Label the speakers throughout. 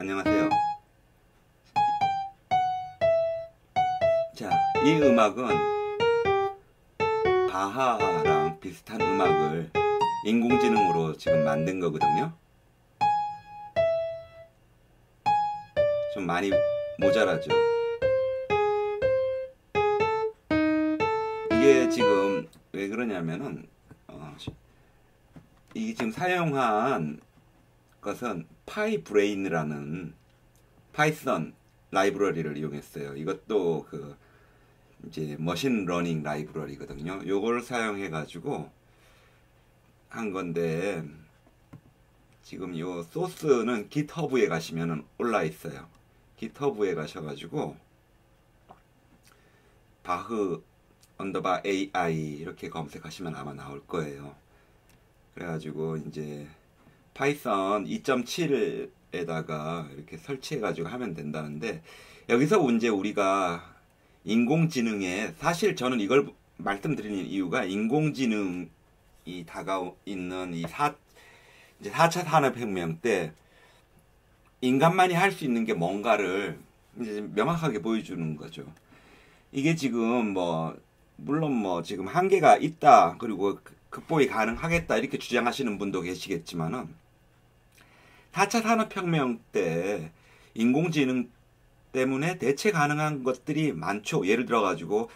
Speaker 1: 안녕하세요. 자, 이 음악은 바하랑 비슷한 음악을 인공지능으로 지금 만든 거거든요. 좀 많이 모자라죠. 이게 지금 왜 그러냐면은 이게 지금 사용한 것은 파이브레인이라는 파이썬 라이브러리를 이용했어요. 이것도 그 이제 머신 러닝 라이브러리거든요. 요걸 사용해 가지고 한 건데, 지금 요 소스는 깃허브에 가시면은 올라 있어요. 깃허브에 가셔가지고 바흐 언더바 AI 이렇게 검색하시면 아마 나올 거예요. 그래가지고 이제 파이썬 2.7에다가 이렇게 설치해가지고 하면 된다는데, 여기서 이제 우리가 인공지능에, 사실 저는 이걸 말씀드리는 이유가 인공지능이 다가있는 이 이제 4차 산업혁명 때 인간만이 할 수 있는 게 뭔가를 이제 명확하게 보여주는 거죠. 이게 지금 물론 지금 한계가 있다, 그리고 극복이 가능하겠다 이렇게 주장하시는 분도 계시겠지만은 4차 산업혁명 때 인공지능 때문에 대체 가능한 것들이 많죠. 예를 들어 가지고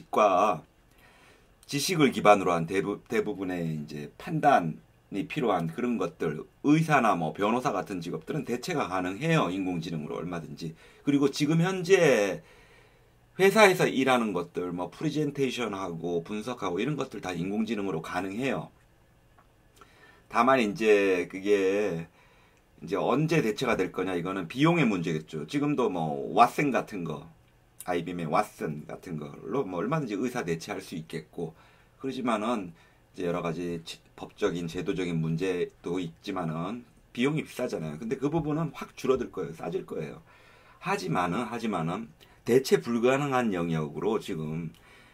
Speaker 1: 지식을 기반으로 한 대부분의 이제 판단이 필요한 그런 것들, 의사나 변호사 같은 직업들은 대체가 가능해요. 인공지능으로 얼마든지. 그리고 지금 현재 회사에서 일하는 것들, 프레젠테이션하고 분석하고 이런 것들 다 인공지능으로 가능해요. 다만 이제 그게 이제 언제 대체가 될 거냐, 이거는 비용의 문제겠죠. 지금도 왓슨 같은 거, IBM의 왓슨 같은 걸로 얼마든지 의사 대체할 수 있겠고, 그러지만은 이제 여러 가지 법적인 제도적인 문제도 있지만은 비용이 비싸잖아요. 근데 그 부분은 확 줄어들 거예요. 싸질 거예요. 하지만은 대체 불가능한 영역으로 지금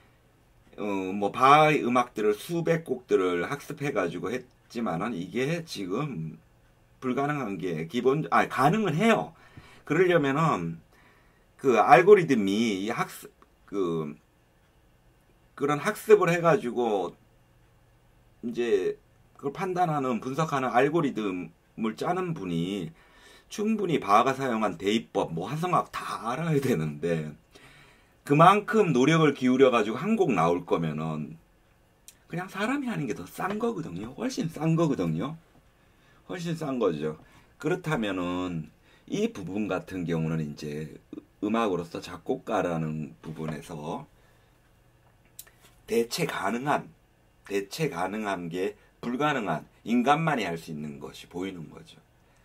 Speaker 1: 바하의 음악들을 수백 곡들을 학습해가지고 했지만은 이게 지금 불가능한 게 가능은 해요. 그러려면은 그 알고리즘이 그런 학습을 해가지고 이제 그걸 판단하는, 분석하는 알고리즘을 짜는 분이 충분히 바하가 사용한 대입법, 화성학 다 알아야 되는데, 그만큼 노력을 기울여가지고 한 곡 나올 거면은 그냥 사람이 하는 게 더 싼 거거든요. 훨씬 싼 거거든요. 훨씬 싼 거죠. 그렇다면은 이 부분 같은 경우는 이제 음악으로서 작곡가라는 부분에서 대체 가능한 게 불가능한, 인간만이 할 수 있는 것이 보이는 거죠.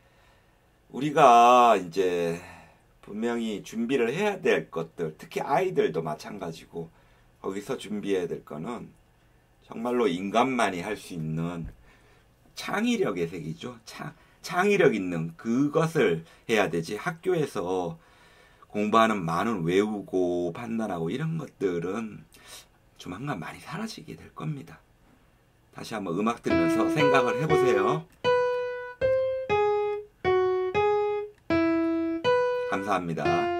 Speaker 1: 우리가 이제 분명히 준비를 해야 될 것들, 특히 아이들도 마찬가지고 거기서 준비해야 될 거는 정말로 인간만이 할 수 있는 창의력의 세계죠. 창의력 있는 그것을 해야 되지, 학교에서 공부하는 많은 외우고 판단하고 이런 것들은 조만간 많이 사라지게 될 겁니다. 다시 한번 음악 들으면서 생각을 해보세요. 감사합니다.